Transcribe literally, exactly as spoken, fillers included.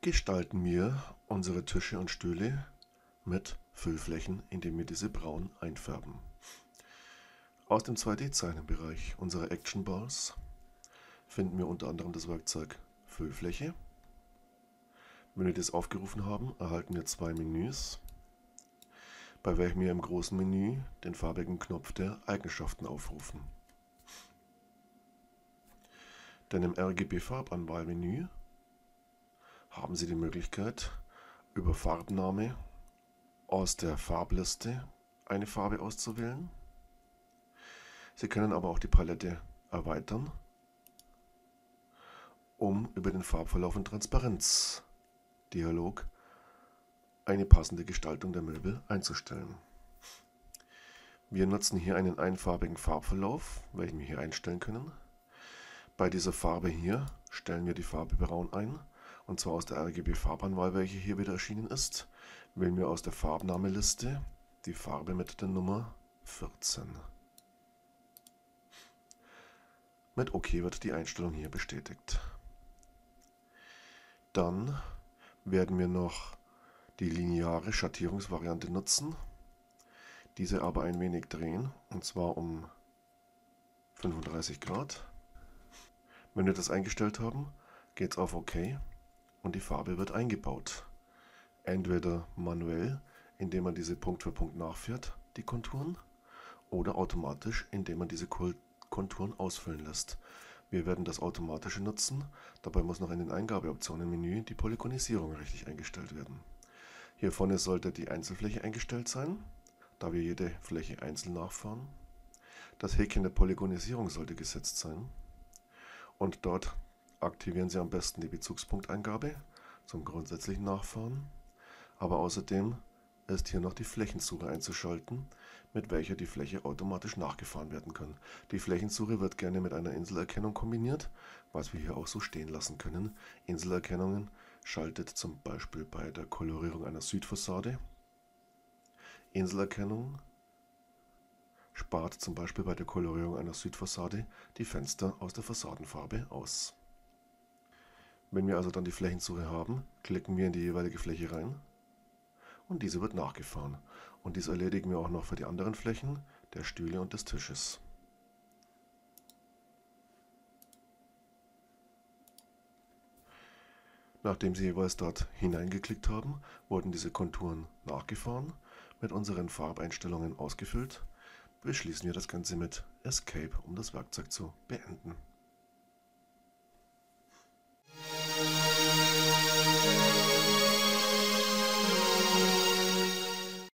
gestalten wir unsere Tische und Stühle mit Füllflächen, indem wir diese braun einfärben. Aus dem zwei D-Zeichenbereich unserer Action Balls finden wir unter anderem das Werkzeug Füllfläche. Wenn wir das aufgerufen haben, erhalten wir zwei Menüs, bei welchem wir im großen Menü den farbigen Knopf der Eigenschaften aufrufen. Denn im R G B-Farbanwahlmenü haben Sie die Möglichkeit, über Farbname aus der Farbliste eine Farbe auszuwählen. Sie können aber auch die Palette erweitern, um über den Farbverlauf und Transparenzdialog eine passende Gestaltung der Möbel einzustellen. Wir nutzen hier einen einfarbigen Farbverlauf, welchen wir hier einstellen können. Bei dieser Farbe hier stellen wir die Farbe Braun ein, und zwar aus der R G B-Farbanwahl, welche hier wieder erschienen ist, wählen wir aus der Farbnameliste die Farbe mit der Nummer vierzehn. Mit OK wird die Einstellung hier bestätigt. Dann werden wir noch die lineare Schattierungsvariante nutzen, diese aber ein wenig drehen, und zwar um fünfunddreißig Grad. Wenn wir das eingestellt haben, geht es auf OK und die Farbe wird eingebaut. Entweder manuell, indem man diese Punkt für Punkt nachfährt, die Konturen, oder automatisch, indem man diese Konturen ausfüllen lässt. Wir werden das Automatische nutzen, dabei muss noch in den Eingabeoptionen-Menü die Polygonisierung richtig eingestellt werden. Hier vorne sollte die Einzelfläche eingestellt sein, da wir jede Fläche einzeln nachfahren. Das Häkchen der Polygonisierung sollte gesetzt sein. Und dort aktivieren Sie am besten die Bezugspunkteingabe zum grundsätzlichen Nachfahren. Aber außerdem ist hier noch die Flächensuche einzuschalten, mit welcher die Fläche automatisch nachgefahren werden kann. Die Flächensuche wird gerne mit einer Inselerkennung kombiniert, was wir hier auch so stehen lassen können. Inselerkennungen schaltet zum Beispiel bei der Kolorierung einer Südfassade. Inselerkennung spart zum Beispiel bei der Kolorierung einer Südfassade die Fenster aus der Fassadenfarbe aus. Wenn wir also dann die Flächensuche haben, klicken wir in die jeweilige Fläche rein und diese wird nachgefahren. Und dies erledigen wir auch noch für die anderen Flächen der Stühle und des Tisches. Nachdem Sie jeweils dort hineingeklickt haben, wurden diese Konturen nachgefahren, mit unseren Farbeinstellungen ausgefüllt. Beschließen wir das Ganze mit Escape, um das Werkzeug zu beenden.